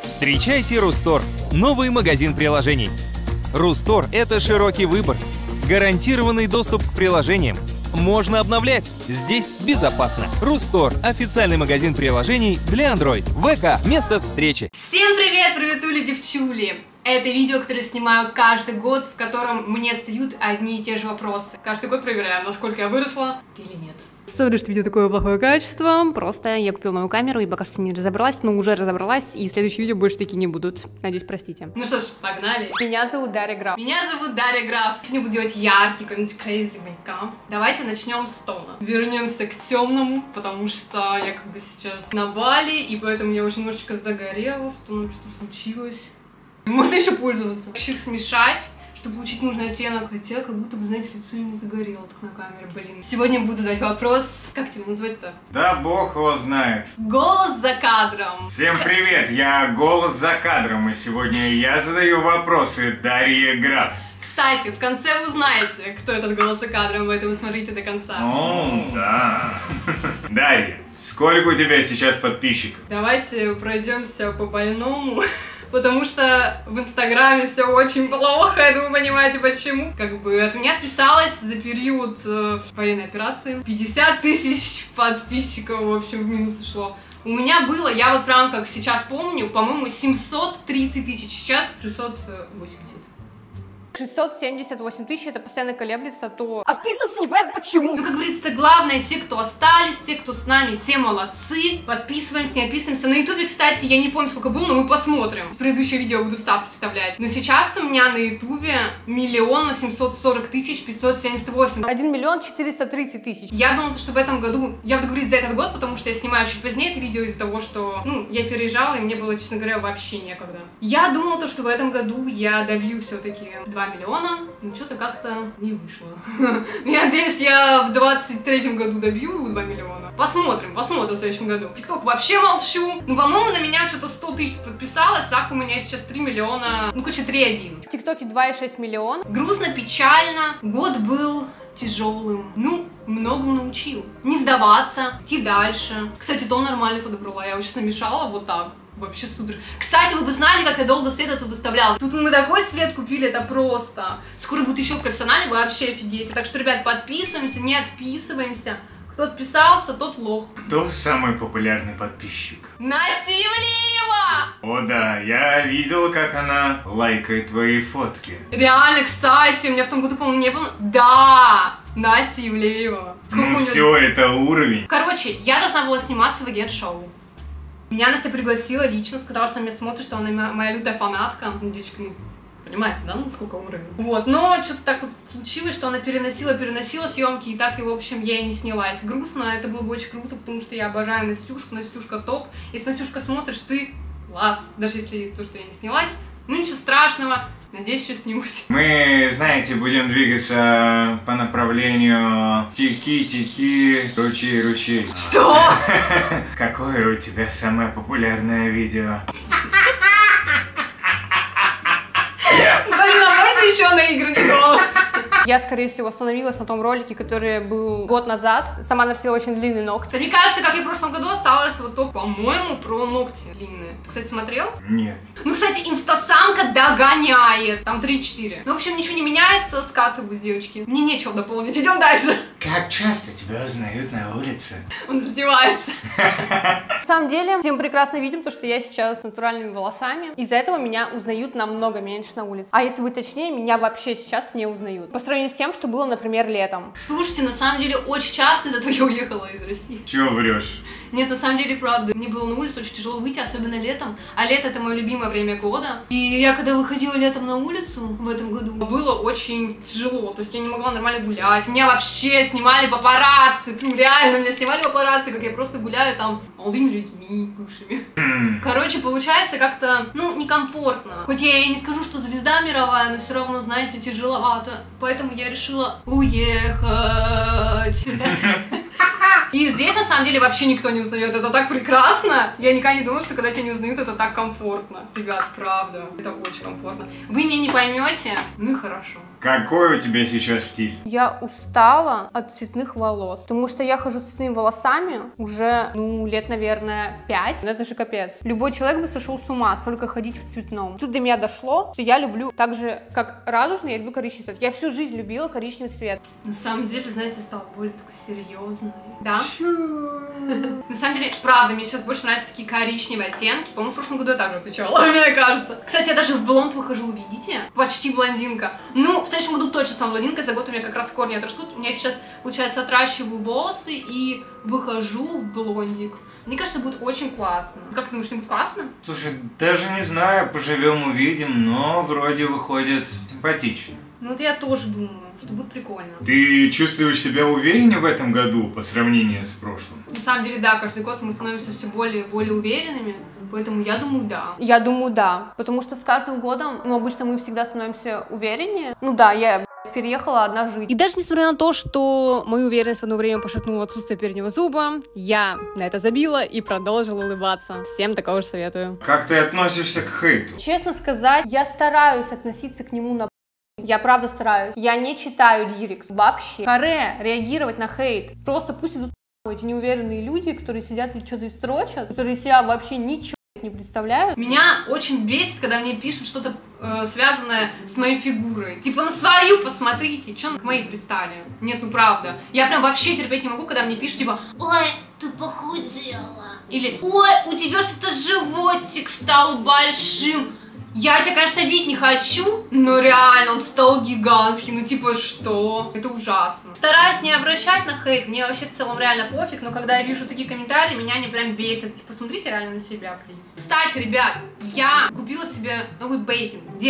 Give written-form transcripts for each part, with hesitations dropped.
Встречайте Рустор, новый магазин приложений. Рустор – это широкий выбор, гарантированный доступ к приложениям. Можно обновлять. Здесь безопасно. Рустор – официальный магазин приложений для Android. ВК – место встречи. Всем привет, приветули, девчули! Это видео, которое снимаю каждый год, в котором мне задают одни и те же вопросы. Каждый год проверяю, насколько я выросла или нет. Смотрю, что видео такое плохое качество. Просто я купила новую камеру и пока что не разобралась, но уже разобралась, и следующие видео больше такие не будут. Надеюсь, простите. Ну что ж, погнали. Меня зовут Дарья Граф. Сегодня буду делать яркий, какой-нибудь crazy makeup. Давайте начнем с тона. Вернемся к темному, потому что я как бы сейчас на Бали, и поэтому я уже немножечко загорела, с тоном что-то случилось. Можно еще пользоваться. Хочу их смешать, чтобы получить нужный оттенок. Хотя, как будто бы, знаете, лицо и не загорело так на камере, блин. Сегодня буду задавать вопрос. Как тебя назвать-то? Да бог его знает. Голос за кадром. Всем привет, я голос за кадром, и сегодня я задаю вопросы Дарье Граф. Кстати, в конце вы узнаете, кто этот голос за кадром, поэтому смотрите до конца. О, да. Дарья, сколько у тебя сейчас подписчиков? Давайте пройдемся по больному. Потому что в Инстаграме все очень плохо, я думаю, понимаете почему. Как бы от меня отписалось за период военной операции 50 тысяч подписчиков, в общем, в минус ушло. У меня было, я вот прям как сейчас помню, по-моему, 730 тысяч, сейчас 680. 678 тысяч, это постоянно колеблется, то отписываться не понятно почему. Ну, как говорится, главное, те, кто остались, те, кто с нами, те молодцы. Подписываемся, не отписываемся. На ютубе, кстати, я не помню, сколько было, но мы посмотрим. В предыдущее видео буду ставки вставлять. Но сейчас у меня на ютубе 1 840 578. 1 430 000. Я думала, что в этом году, я буду говорить за этот год, потому что я снимаю чуть позднее это видео из-за того, что, ну, я переезжала, и мне было, честно говоря, вообще некогда. Я думала, что в этом году я добью все-таки 2 миллиона, но что-то как-то не вышло. Я надеюсь, я в 23-м году добью 2 миллиона. Посмотрим в следующем году. ТикТок вообще молчу. Ну, по-моему, на меня что-то 100 тысяч подписалось, так у меня сейчас 3 миллиона, ну, короче, 3,1. В ТикТоке 2,6 миллиона. Грустно, печально. Год был тяжелым. Ну, многому научил. Не сдаваться, идти дальше. Кстати, тон нормально подобрала, я его сейчас намешала вот так. Вообще супер. Кстати, вы бы знали, как я долго свет тут выставляла. Тут мы такой свет купили, это просто. Скоро будет еще профессиональный, вы вообще офигеете. Так что, ребят, подписываемся, не отписываемся. Кто отписался, тот лох. Кто самый популярный подписчик? Настя Ивлеева! О да, я видел, как она лайкает твои фотки. Реально, кстати, у меня в том году, по-моему, не было... Да! Настя Ивлеева. Ну все, это уровень. Короче, я должна была сниматься в агент-шоу. Меня Настя пригласила лично, сказала, что она меня смотрит, что она моя лютая фанатка. Ну, девочка, ну, понимаете, да, насколько уровень? Вот, но что-то так вот случилось, что она переносила съемки, и так, и, в общем, я и не снялась. Грустно, это было бы очень круто, потому что я обожаю Настюшку, Настюшка топ. Если, Настюшка, смотришь, ты класс, даже если то, что я не снялась, ну, ничего страшного. Надеюсь, еще снимусь. Мы, знаете, будем двигаться по направлению тики-тики, ручей-ручей. Что? Какое у тебя самое популярное видео? Блин, а можно еще наигранный голос? Я, скорее всего, остановилась на том ролике, который был год назад. Сама нарастила очень длинные ногти. Мне кажется, как и в прошлом году, осталось вот то, по-моему, про ногти длинные. Ты, кстати, смотрел? Нет. Ну, кстати, инстасамка догоняет. Там 3-4. Ну, в общем, ничего не меняется, скатываюсь, девочки. Мне нечего дополнить, идем дальше. Как часто тебя узнают на улице? Он раздевается. На самом деле, всем прекрасно видим то, что я сейчас с натуральными волосами. Из-за этого меня узнают намного меньше на улице. А если быть точнее, меня вообще сейчас не узнают. По сравнению с тем, что было, например, летом. Слушайте, на самом деле, очень часто из-за этого я уехала из России. Чего врешь? Нет, на самом деле, правда. Мне было на улице очень тяжело выйти, особенно летом. А лето — это мое любимое время года. И я, когда выходила летом на улицу в этом году, было очень тяжело. То есть я не могла нормально гулять. Меня вообще снимали папарацци. Ну, реально, меня снимали папарацци, как я просто гуляю там молодыми людьми, бывшими. Короче, получается как-то, ну, некомфортно. Хоть я и не скажу, что звезда мировая, но все равно, знаете, тяжеловато. Поэтому я решила уехать. И здесь, на самом деле, вообще никто не узнает. Это так прекрасно. Я никогда не думала, что когда тебя не узнают, это так комфортно. Ребят, правда, это очень комфортно. Вы меня не поймете, ну и хорошо. Какой у тебя сейчас стиль? Я устала от цветных волос, потому что я хожу с цветными волосами уже, лет, наверное, 5. Ну это же капец. Любой человек бы сошел с ума, столько ходить в цветном. Тут до меня дошло, что я люблю так же, как радужный, я люблю коричневый цвет. Я всю жизнь любила коричневый цвет. На самом деле, знаете, стала более такой серьезной. Да? На самом деле, правда, мне сейчас больше нравятся такие коричневые оттенки. По-моему, в прошлом году я также отвечала, мне кажется. Кстати, я даже в блонд выхожу, видите? Почти блондинка. Ну, в следующем году точно стану блондинкой, за год у меня как раз корни отрастут. У меня сейчас, получается, отращиваю волосы и выхожу в блондик. Мне кажется, будет очень классно. Как ты думаешь, будет классно? Слушай, даже не знаю, поживем увидим, но вроде выходит симпатично. Ну, это я тоже думаю, что будет прикольно. Ты чувствуешь себя увереннее в этом году по сравнению с прошлым? На самом деле, да, каждый год мы становимся все более и более уверенными, поэтому я думаю, да. Я думаю, да, потому что с каждым годом, обычно мы всегда становимся увереннее. Ну да, я переехала одна жить. И даже несмотря на то, что мою уверенность в одно время пошатнуло отсутствие переднего зуба, я на это забила и продолжила улыбаться. Всем такого же советую. Как ты относишься к хейту? Честно сказать, я стараюсь относиться к нему на... Я правда стараюсь. Я не читаю директ вообще. Харе реагировать на хейт. Просто пусть идут эти неуверенные люди, которые сидят и что-то строчат, которые себя вообще ничего не представляют. Меня очень бесит, когда мне пишут что-то связанное с моей фигурой. Типа на свою посмотрите, что к моей пристали. Нет, ну правда. Я прям вообще терпеть не могу, когда мне пишут типа: ой, ты похудела. Или: ой, у тебя что-то животик стал большим. Я тебя, конечно, бить не хочу, но реально он стал гигантским. Ну типа что? Это ужасно. Стараюсь не обращать на хейт, мне вообще в целом реально пофиг, но когда я вижу такие комментарии, меня они прям бесят. Типа, смотрите реально на себя, плиз. Кстати, ребят, я купила себе новый бейкинг. Где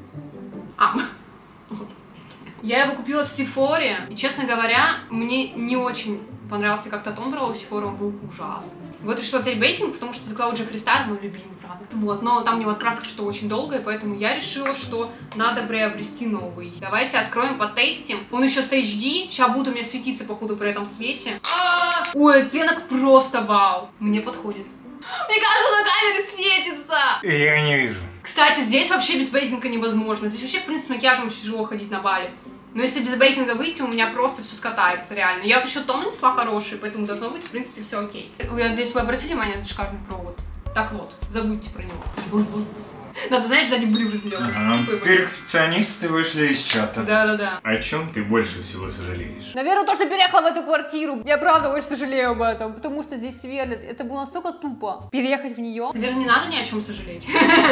он? Вот. Я его купила в Сефоре, и, честно говоря, мне не очень понравился как-то тон брала в Сефоре, он был ужасный. Вот решила взять бейкинг, потому что заказала Джеффри Стар, мой любимый, правда. Вот, но там у него отправка что очень долгая, поэтому я решила, что надо приобрести новый. Давайте откроем, потестим. Он еще с HD, сейчас будет у меня светиться, походу, при этом свете. Ой, оттенок просто вау. Мне подходит. Мне кажется, на камере светится. Я не вижу. Кстати, здесь вообще без бейкинга невозможно. Здесь вообще, в принципе, с макияжем очень тяжело ходить на Бали. Но если без бейкинга выйти, у меня просто все скатается, реально. Я вот еще тон нанесла хороший, поэтому должно быть, в принципе, все окей. Я надеюсь, вы обратили внимание на этот шикарный провод? Так вот, забудьте про него. Вот. Надо, знаешь, сзади блюдо сделать. Перфекционисты вышли из чата. Да. О чем ты больше всего сожалеешь? Наверное, то, что переехала в эту квартиру. Я правда очень сожалею об этом, потому что здесь сверлит. Это было настолько тупо. Переехать в нее. Наверное, не надо ни о чем сожалеть.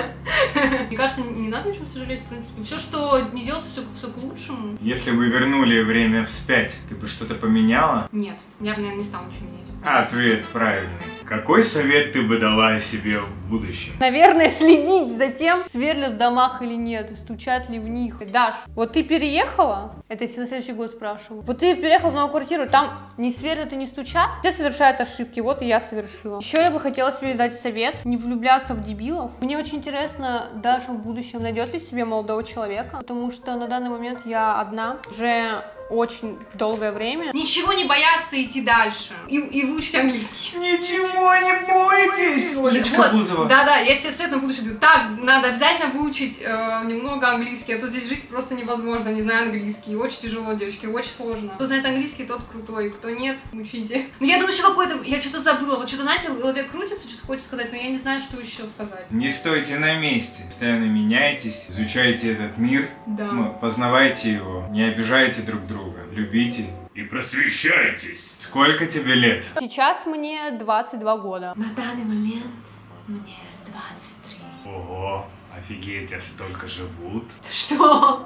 Мне кажется, не надо ни о чем сожалеть, в принципе. Все, что не делается, все к лучшему. Если бы вернули время вспять, ты бы что-то поменяла? Нет, я бы, наверное, не стала ничего менять. Ответ правильный. Какой совет ты бы дала себе в будущем? Наверное, следить за тем, сверлят в домах или нет, и стучат ли в них. Даш, вот ты переехала, это если на следующий год спрашиваю, вот ты переехала в новую квартиру, там не сверлят и не стучат, все совершают ошибки, вот и я совершила. Еще я бы хотела себе дать совет, не влюбляться в дебилов. Мне очень интересно, Даша в будущем найдет ли себе молодого человека, потому что на данный момент я одна, уже очень долгое время. Ничего не бояться идти дальше и выучить английский. Ничего не бойтесь! Олечка Бузова. Да, я себе совет на будущее говорю. Так, надо обязательно выучить немного английский, а то здесь жить просто невозможно, не зная английский. Очень тяжело, девочки, очень сложно. Кто знает английский, тот крутой, кто нет, учите. Но я думаю, еще какой-то, я что-то забыла. Вот что-то, знаете, в голове крутится, что-то хочется сказать, но я не знаю, что еще сказать. Не стойте на месте, постоянно меняйтесь, изучайте этот мир, да. Познавайте его, не обижайте друг друга. Любите и просвещайтесь. Сколько тебе лет? Сейчас мне 22 года. На данный момент мне 23. Ого, офигеть, а столько живут. Что?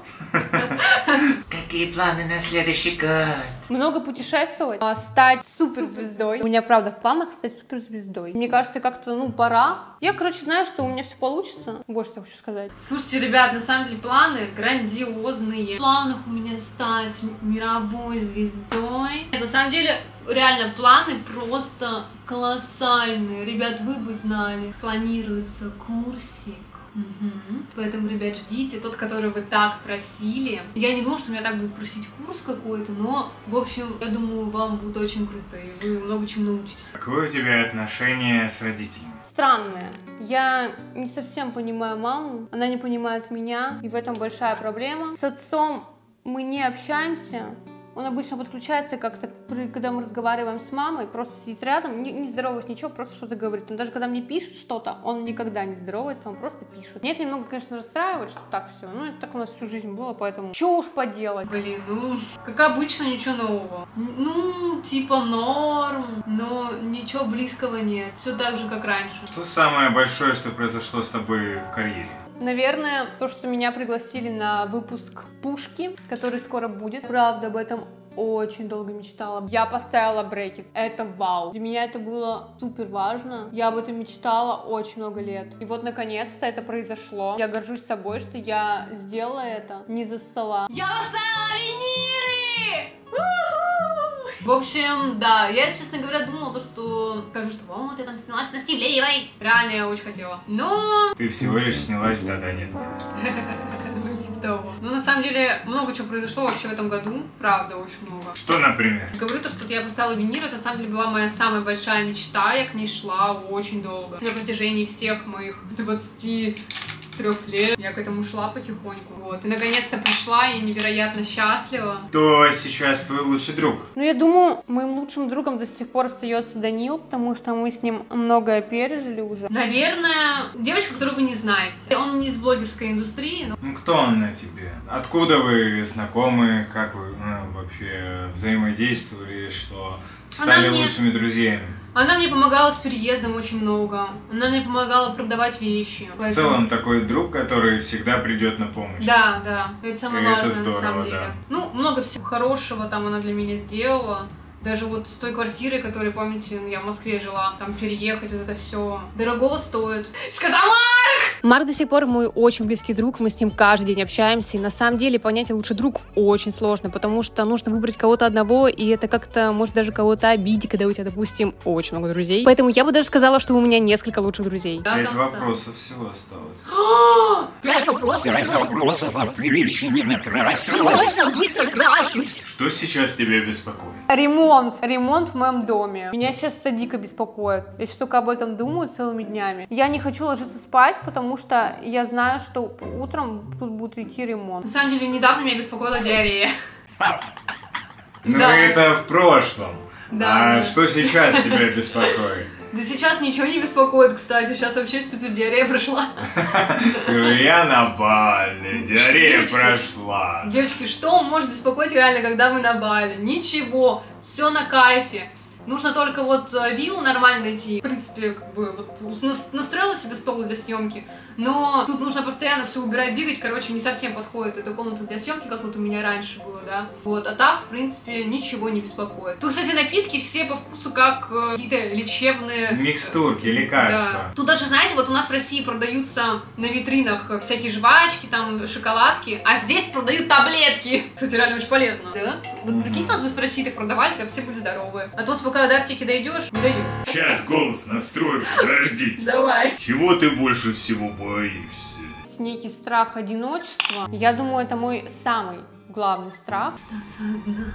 Какие планы на следующий год? Много путешествовать, стать суперзвездой. У меня, правда, в планах стать суперзвездой. Мне кажется, как-то, пора. Я, знаю, что у меня все получится. Вот что я хочу сказать. Слушайте, ребят, на самом деле планы грандиозные. В планах у меня стать мировой звездой. На самом деле, реально, планы просто колоссальные. Ребят, вы бы знали. Планируется курсик. Поэтому, ребят, ждите тот, который вы так просили. Я не думала, что меня так будут просить курс какой-то, но, в общем, я думаю, вам будет очень круто, и вы много чему научитесь. Какое у тебя отношение с родителями? Странное. Я не совсем понимаю маму, она не понимает меня, и в этом большая проблема. С отцом мы не общаемся. Он обычно подключается как-то, когда мы разговариваем с мамой, просто сидит рядом, не здоровается, ничего, просто что-то говорит. Но даже когда мне пишет что-то, он никогда не здоровается, он просто пишет. Мне это немного, конечно, расстраивает, что так все. Ну, это так у нас всю жизнь было, поэтому что уж поделать. Блин, ну, как обычно, ничего нового. Ну, типа норм, но ничего близкого нет. Все так же, как раньше. Что самое большое, что произошло с тобой в карьере? Наверное, то, что меня пригласили на выпуск «Пушки», который скоро будет. Правда, об этом очень долго мечтала. Я поставила брекет. Это вау. Для меня это было супер важно. Я об этом мечтала очень много лет. И вот, наконец-то, это произошло. Я горжусь собой, что я сделала это не за стола. Я поставила виниры! В общем, да, я, честно говоря, думала, что скажу, что вот я там снялась на Стивлеевой. Реально, я очень хотела. Но... Ты всего лишь снялась, да-да, нет. Ну, типа того. Ну, на самом деле, много чего произошло вообще в этом году. Правда, очень много. Что, например? Говорю то, что я поставила винир, это на самом деле была моя самая большая мечта. Я к ней шла очень долго. На протяжении всех моих 23 лет я к этому шла потихоньку. Вот. И наконец-то пришла, и невероятно счастлива. Кто сейчас твой лучший друг? Ну, я думаю, моим лучшим другом до сих пор остается Данил, потому что мы с ним многое пережили уже. Наверное, девочка, которую вы не знаете. Он не из блогерской индустрии, но... Ну, кто он на тебе? Откуда вы знакомы? Как вы вообще взаимодействовали? Что стали лучшими друзьями? Она мне помогала с переездом очень много. Она мне помогала продавать вещи. В целом такой друг, который всегда придет на помощь. Да, да. Это самое важное, это здорово, на самом деле. Да. Ну, много всего хорошего там она для меня сделала. Даже вот с той квартиры, которой, помните, я в Москве жила, там переехать, вот это все дорогого стоит. Сказала Марк! Марк до сих пор мой очень близкий друг, мы с ним каждый день общаемся, и на самом деле понять лучший друг очень сложно, потому что нужно выбрать кого-то одного, и это как-то может даже кого-то обидеть, когда у тебя, допустим, очень много друзей. Поэтому я бы даже сказала, что у меня несколько лучших друзей. 5 вопросов всего осталось. 5 вопросов? Что сейчас тебя беспокоит? Ремонт в моем доме. Меня сейчас это дико беспокоит. Я сейчас только об этом думаю целыми днями. Я не хочу ложиться спать, потому что я знаю, что утром тут будет идти ремонт. На самом деле, недавно меня беспокоила диарея. Ну, это в прошлом. Да. А что сейчас тебя беспокоит? Да сейчас ничего не беспокоит, кстати. Сейчас вообще супер диарея прошла. Я на Бали. Диарея прошла. Девочки, что может беспокоить реально, когда мы на Бали? Ничего. Все на кайфе. Нужно только вот виллу нормально найти. В принципе, как бы вот настроила себе стол для съемки, но тут нужно постоянно все убирать, двигать. Короче, не совсем подходит эта комната для съемки, как вот у меня раньше было, да. Вот, а так, в принципе, ничего не беспокоит. Тут, кстати, напитки все по вкусу как какие-то лечебные... Микстурки, лекарства. Да. Тут даже, знаете, вот у нас в России продаются на витринах всякие жвачки, там, шоколадки, а здесь продают таблетки. Кстати, реально очень полезно. Да? Вот прикиньте, нас бы в России так продавали, так все были здоровые. А то пока до аптеки дойдешь, не дойдешь. Сейчас голос настрою, подождите. Давай. Чего ты больше всего боишься? Некий страх одиночества. Я думаю, это мой самый главный страх. Остаться одна.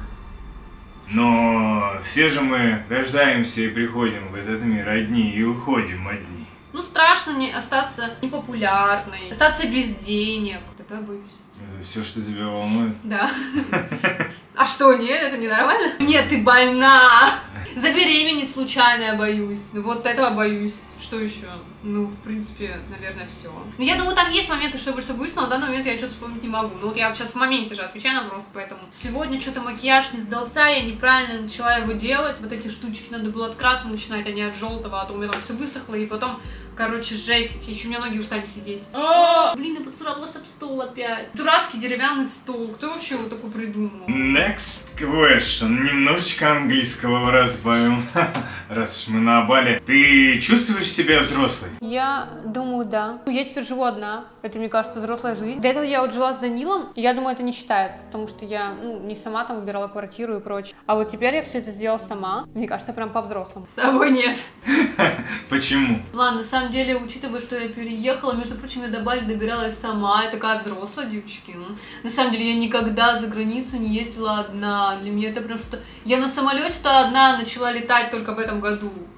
Но все же мы рождаемся и приходим в этот мир одни и уходим одни. Ну, страшно не остаться непопулярной, остаться без денег. Это я боюсь. Это все, что тебя волнует? Да. А что, нет, это не нормально? Нет, ты больна! Забеременеть случайно я боюсь. Ну вот этого боюсь. Что еще? Ну, в принципе, наверное, все. Ну, я думаю, там есть моменты, что я больше боюсь, но на данный момент я что-то вспомнить не могу. Ну вот я сейчас в моменте же отвечаю на вопрос, поэтому сегодня что-то макияж не сдался, я неправильно начала его делать. Вот эти штучки надо было от красного начинать, а не от желтого, а то у меня там все высохло, и потом... Короче, жесть. Еще у меня ноги устали сидеть. Блин, я поцарапалась об стол опять. Дурацкий деревянный стол. Кто вообще его такой придумал? Next question. Немножечко английского разбавим. Раз уж мы на Бали. Ты чувствуешь себя взрослой? Я думаю, да. Я теперь живу одна. Это, мне кажется, взрослая жизнь. До этого я вот жила с Данилом. И я думаю, это не считается. Потому что я, не сама там выбирала квартиру и прочее. А вот теперь я все это сделала сама. Мне кажется, прям по-взрослому. С тобой нет. Почему? Ладно, на самом деле, учитывая, что я переехала, между прочим, я до Бали добиралась сама, я такая взрослая, девочки. Ну, на самом деле, я никогда за границу не ездила одна. Для меня это прям что-то... Я на самолете-то одна начала летать только в этом году.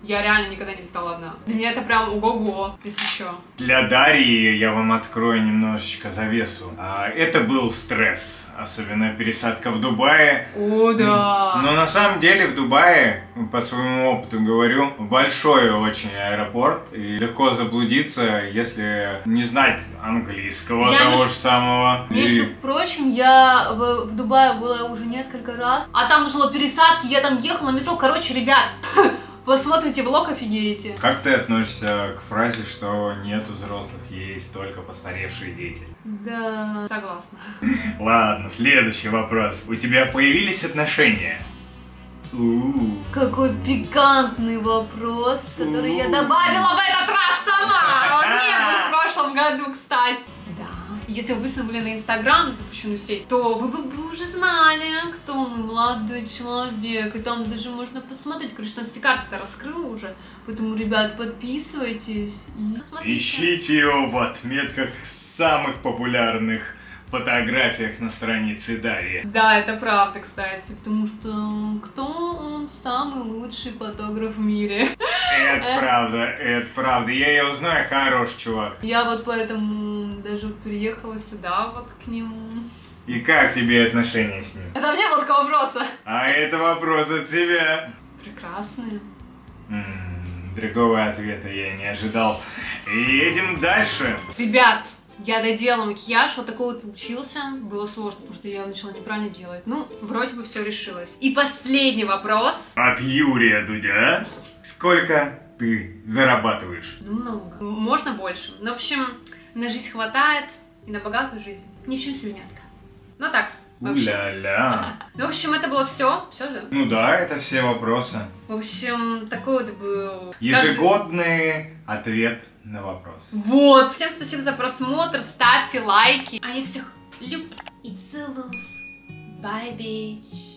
Я реально никогда не летала одна. Для меня это прям ого-го, если что. Для Дарьи я вам открою немножечко завесу. Это был стресс, особенно пересадка в Дубае. О, да. Но на самом деле в Дубае, по своему опыту говорю, большой очень аэропорт. И легко заблудиться, если не знать английского того же самого. Между прочим, я в Дубае была уже несколько раз. А там нужно было пересадки, я там ехала на метро. Короче, ребят, посмотрите влог, офигеете. Как ты относишься к фразе, что нет взрослых, есть только постаревшие дети? Да, согласна. Ладно, следующий вопрос. У тебя появились отношения? Какой пикантный вопрос, который я добавила в этот раз сама. Он не был в прошлом году, кстати. Да. Если вы быстро были на Инстаграм, запрещенную сеть, то вы бы уже знали, кто мой молодой человек. И там даже можно посмотреть. Короче, там все карты раскрыла уже. Поэтому, ребят, подписывайтесь и смотрите. Ищите его в отметках самых популярных фотографиях на странице Дарьи. Да, это правда, кстати, потому что кто он самый лучший фотограф в мире? Это правда, я его знаю, хороший чувак. Я вот поэтому даже вот приехала сюда вот к нему. И как тебе отношения с ним? Это мне был такой вопроса. А это вопрос от тебя. Прекрасные. Другого ответа я не ожидал. И едем дальше. Ребят, я доделала макияж, вот такой вот получился. Было сложно, потому что я его начала неправильно делать. Ну, вроде бы все решилось. И последний вопрос. От Юрия Дудя. Сколько ты зарабатываешь? Ну, много. Можно больше. Ну, в общем, на жизнь хватает и на богатую жизнь. Ничего себе не отказываю. Ну так, вообще. Ля-ля. Ну, в общем, это было все. Все же. Ну да, это все вопросы. В общем, такой вот был... Ежегодный ответ на вопрос. Вот. Всем спасибо за просмотр. Ставьте лайки. А я всех люблю и целую. Bye, bitch.